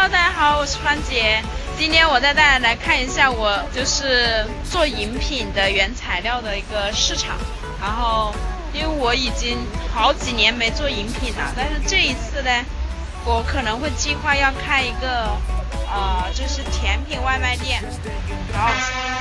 Hello， 大家好，我是川姐。今天我带大家来看一下我就是做饮品的原材料的一个市场。然后，因为我已经好几年没做饮品了，但是这一次呢，我可能会计划要开一个就是甜品外卖店。然后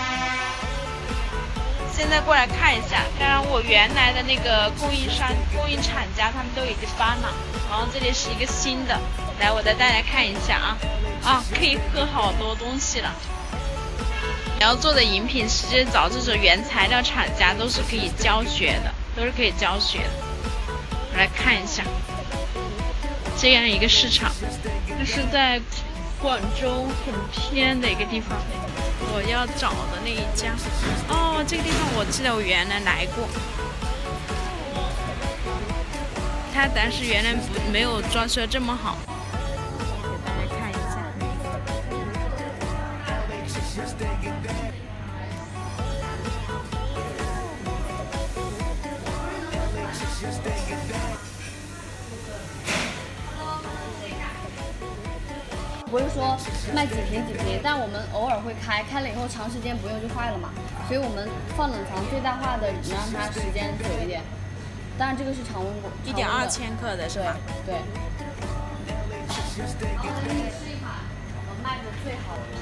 现在过来看一下，刚刚我原来的那个供应厂家他们都已经搬了，然后这里是一个新的。来，我带大家看一下可以喝好多东西了。你要做的饮品，直接找这种原材料厂家都是可以教学的，我来看一下这样一个市场，这是在广州很偏的一个地方。我要找的那一家，这个地方我记得我原来来过，但是原来没有装修这么好。给大家看一下， 不是说卖几瓶，但我们偶尔会开了以后长时间不用就坏了嘛，所以我们放冷藏最大化的能让它时间久一点。当然这个是常温 1.2千克的是吧？ 对。然后给你试一款我们卖的最好的。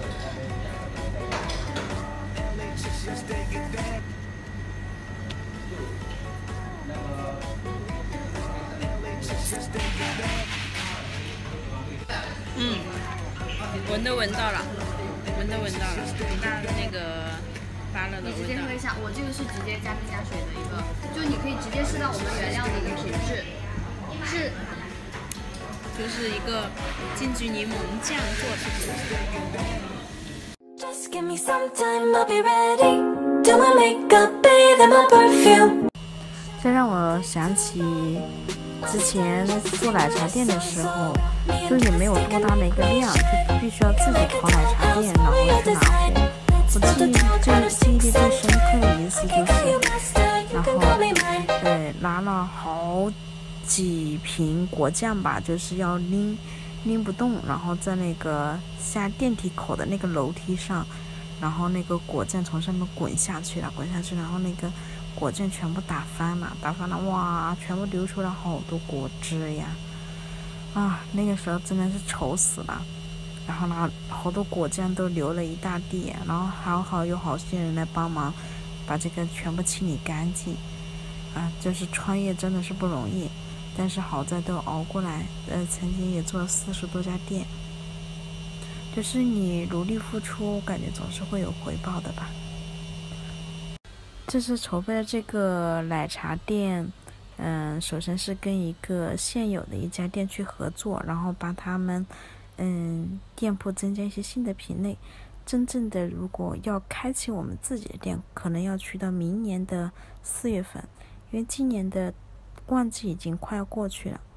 闻到了，它的那个发了的味道。 你直接喝一下，我这个是直接加冰加水的一个，就你可以直接试到我们原料的一个品质， 就是一个金桔柠檬酱做的。 这让我想起之前做奶茶店的时候，就也没有多大的一个量，就必须要自己跑奶茶店，然后去拿货。我记忆力最深刻的一次就是，然后拿了好几瓶果酱吧，就是要拎不动，然后在那个下电梯口的那个楼梯上，然后那个果酱从上面滚下去，然后那个果酱全部打翻了，哇，全部流出了好多果汁呀！那个时候真的是愁死了。然后呢，好多果酱都流了一大地，然后还好有好些人来帮忙，把这个全部清理干净。就是创业真的是不容易，但是好在都熬过来。曾经也做了40多家店，就是你努力付出，感觉总是会有回报的吧。这次筹备的这个奶茶店，首先是跟一个现有的一家店去合作，然后把他们店铺增加一些新的品类。真正的如果要开启我们自己的店，可能要去到明年的4月份，因为今年的旺季已经快要过去了。